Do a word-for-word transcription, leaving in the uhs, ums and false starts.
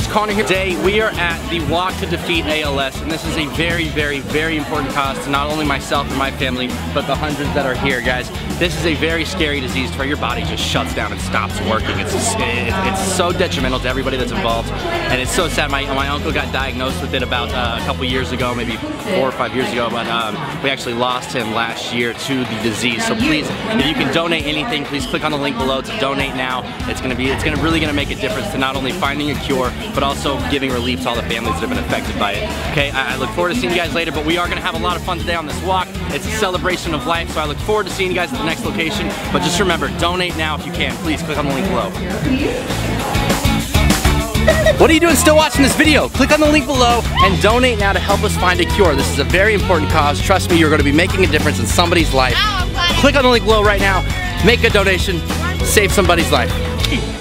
Connor here. Today we are at the Walk to Defeat A L S, and this is a very, very, very important cause to not only myself and my family, but the hundreds that are here, guys. This is a very scary disease where your body just shuts down and stops working. It's it, it's so detrimental to everybody that's involved, and it's so sad. My my uncle got diagnosed with it about uh, a couple years ago, maybe four or five years ago, but um, we actually lost him last year to the disease. So please, if you can donate anything, please click on the link below to donate now. It's gonna be, it's gonna really gonna make a difference to not only finding a cure, but also giving relief to all the families that have been affected by it. Okay, I, I look forward to seeing you guys later, but we are gonna have a lot of fun today on this walk. It's a celebration of life, so I look forward to seeing you guys at the next location. But just remember, donate now if you can. Please click on the link below. What are you doing still watching this video? Click on the link below and donate now to help us find a cure. This is a very important cause. Trust me, you're going to be making a difference in somebody's life. Click on the link below right now. Make a donation. Save somebody's life.